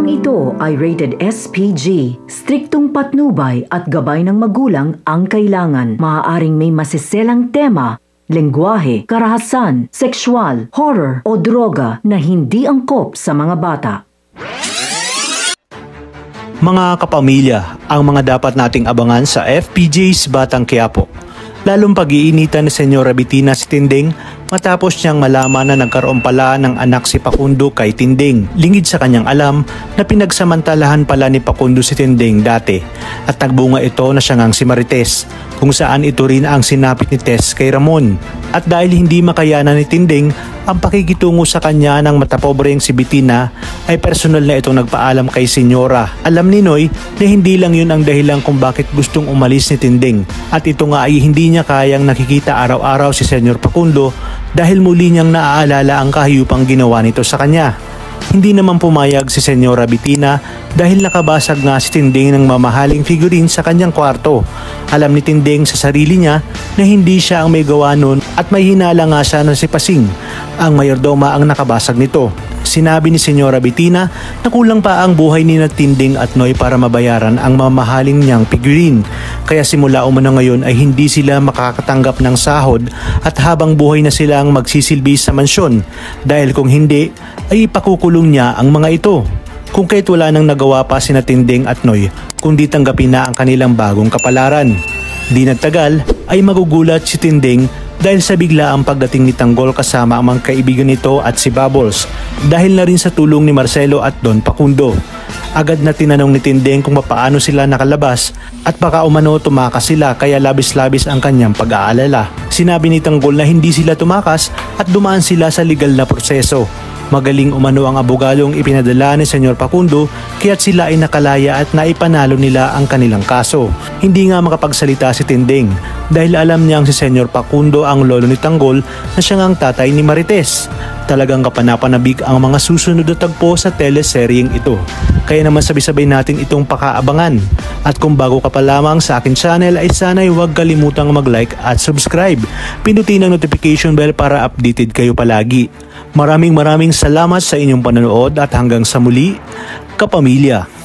Programang ito ay rated SPG. Striktong patnubay at gabay ng magulang ang kailangan. Maaaring may masiselang tema, lengguwahe, karahasan, sexual, horror o droga na hindi angkop sa mga bata. Mga kapamilya, ang mga dapat nating abangan sa FPJ's Batang Quiapo. Lalong pag-iinitan ni Senyora Bettina si Tinding matapos niyang malaman na nagkaroon pala ng anak si Facundo kay Tinding. Lingid sa kanyang alam na pinagsamantalahan pala ni Facundo si Tinding dati at nagbunga ito na siya ngang si Marites, kung saan ito rin ang sinapit ni Tess kay Ramon. At dahil hindi makayanan ni Tinding ang pakikitungo sa kanya ng matapobreng si Bettina, ay personal na itong nagpaalam kay Senyora. Alam ni Noy na hindi lang yun ang dahilan kung bakit gustong umalis ni Tinding, at ito nga ay hindi niya kayang nakikita araw-araw si Senyor Facundo dahil muli niyang naaalala ang kahiyupang ginawa nito sa kanya. Hindi naman pumayag si Senyora Bettina dahil nakabasag nga si Tinding ng mamahaling figurine sa kanyang kwarto. Alam ni Tinding sa sarili niya na hindi siya ang may gawa nun at may hinala nga siya na si Pasing, ang mayordoma, ang nakabasag nito. Sinabi ni Senyora Bettina na kulang pa ang buhay ni Tinding at Noy para mabayaran ang mamahaling niyang figurine. Kaya simula umano ngayon ay hindi sila makakatanggap ng sahod at habang buhay na silang magsisilbi sa mansyon, dahil kung hindi ay ipakukulong niya ang mga ito. Kung kahit wala nang nagawa pa sina Tinding at Noy kundi tanggapin na ang kanilang bagong kapalaran. Di nagtagal ay magugulat si Tinding dahil sa biglaang pagdating ni Tanggol kasama ang mga kaibigan nito at si Bubbles, dahil na rin sa tulong ni Marcelo at Don Facundo. Agad na tinanong ni Tinding kung paano sila nakalabas at baka umano tumakas sila, kaya labis-labis ang kanyang pag-aalala. Sinabi ni Tanggol na hindi sila tumakas at dumaan sila sa legal na proseso. Magaling umano ang abogadong ipinadala ni Senyor Facundo kaya't sila ay nakalaya at naipanalo nila ang kanilang kaso. Hindi nga makapagsalita si Tinding dahil alam niyang si Senyor Facundo ang lolo ni Tanggol na siya ngang tatay ni Marites. Talagang kapanapanabik ang mga susunod na tagpo sa teleseryeng ito. Kaya naman sabay-sabay natin itong pakaabangan. At kung bago ka pa lamang sa akin channel ay sana'y huwag kalimutang mag-like at subscribe. Pindutin ang notification bell para updated kayo palagi. Maraming salamat sa inyong panonood at hanggang sa muli, kapamilya.